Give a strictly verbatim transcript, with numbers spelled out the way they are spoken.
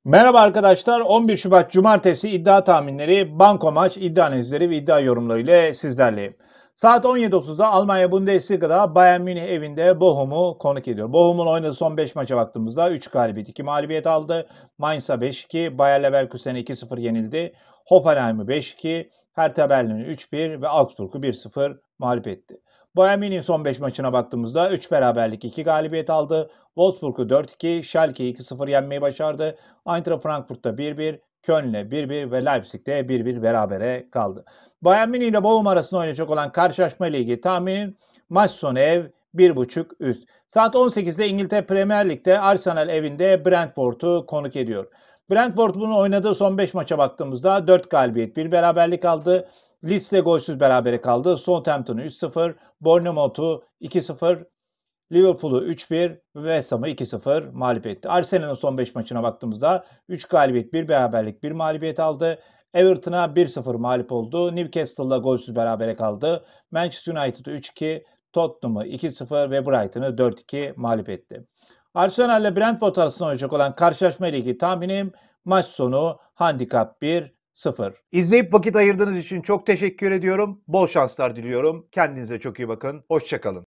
Merhaba arkadaşlar. on bir Şubat Cumartesi iddia tahminleri, banko maç, iddia analizleri ve iddia yorumları ile sizlerleyim. Saat on yedi otuzda Almanya Bundesliga'da Bayern Münih evinde Bochum'u konuk ediyor. Bochum'un oynadığı son beş maça baktığımızda üç galibiyet, iki mağlubiyet aldı. Mainz'a beş iki, Bayer Leverkusen'e iki sıfır yenildi. Hoffenheim'i beş iki, Hertha Berlin'i üç bir ve Augsburg'u bir sıfır mağlup etti. Bayern Münih'in son beş maçına baktığımızda üç beraberlik, iki galibiyet aldı. Wolfsburg'u dört iki, Schalke'yi iki sıfır yenmeyi başardı. Eintracht Frankfurt'ta bir bir, Köln'le bir bir ve Leipzig'te bir bir berabere kaldı. Bayern Münih ile Bochum arasında oynayacak olan karşılaşma ile ilgili tahminim maç sonu ev bir buçuk üst. Saat on sekizde İngiltere Premier Lig'de Arsenal evinde Brentford'u konuk ediyor. Brentford bunu oynadığı son beş maça baktığımızda dört galibiyet, bir beraberlik aldı. Leeds'le golsüz berabere kaldı. Southampton'u üç sıfır, Bournemouth'u iki sıfır, Liverpool'u üç bir ve West Ham'ı iki sıfır mağlup etti. Arsenal'ın son beş maçına baktığımızda üç galibiyet, bir beraberlik, bir mağlubiyet aldı. Everton'a bir sıfır mağlup oldu. Newcastle'la golsüz berabere kaldı. Manchester United'ı üç iki, Tottenham'ı iki sıfır ve Brighton'ı dört iki mağlup etti. Arsenal ile Brentford arasında oynayacak olan karşılaşma ile ilgili tahminim maç sonu handikap bir sıfır. İzleyip vakit ayırdığınız için çok teşekkür ediyorum. Bol şanslar diliyorum. Kendinize çok iyi bakın. Hoşça kalın.